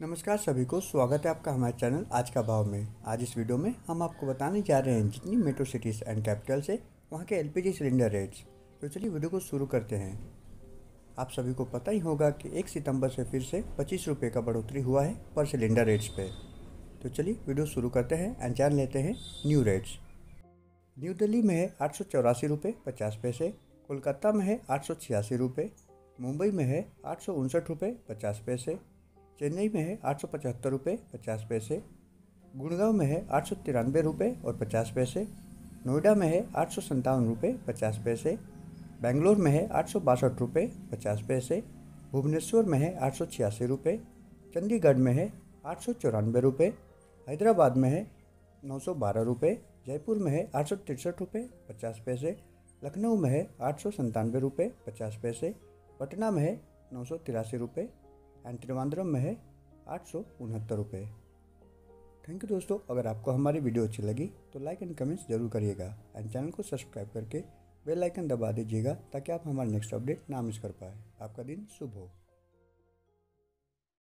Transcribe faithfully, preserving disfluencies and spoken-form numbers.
नमस्कार सभी को, स्वागत है आपका हमारे चैनल आज का भाव में। आज इस वीडियो में हम आपको बताने जा रहे हैं जितनी मेट्रो सिटीज़ एंड कैपिटल्स है वहाँ के एलपीजी सिलेंडर रेट्स। तो चलिए वीडियो को शुरू करते हैं। आप सभी को पता ही होगा कि एक सितंबर से फिर से पच्चीस रुपये का बढ़ोतरी हुआ है पर सिलेंडर रेट्स पे। तो चलिए वीडियो शुरू करते हैं एंड जान लेते हैं न्यू रेट्स। न्यू दिल्ली में है आठ सौ चौरासी रुपये पचास पैसे, कोलकाता में है आठ सौ छियासी रुपये, मुंबई में है आठ सौ उनसठ रुपये पचास पैसे, चेन्नई में है आठ सौ पचहत्तर रुपये पचास पैसे, गुड़गांव में है आठ सौ तिरानवे रुपये और पचास पैसे, नोएडा में है आठ सौ संतावन रुपये पचास पैसे, बेंगलोर में है आठ सौ बासठ रुपये पचास पैसे, भुवनेश्वर में है आठ सौ छियासी रुपये, चंडीगढ़ में है आठ सौ चौरानवे रुपये, हैदराबाद में है नौ सौ बारह रुपये, जयपुर में है आठ सौ तिरसठ रुपये पचास पैसे, लखनऊ में है आठ सौ संतानवे रुपये पचास पैसे, पटना में है नौ सौ तिरासी रुपये एंड त्रिवेंद्रम में है आठ सौ उनहत्तर रुपये। थैंक यू दोस्तों, अगर आपको हमारी वीडियो अच्छी लगी तो लाइक एंड कमेंट्स जरूर करिएगा एंड चैनल को सब्सक्राइब करके बेल आइकन दबा दीजिएगा ताकि आप हमारा नेक्स्ट अपडेट ना मिस कर पाए। आपका दिन शुभ हो।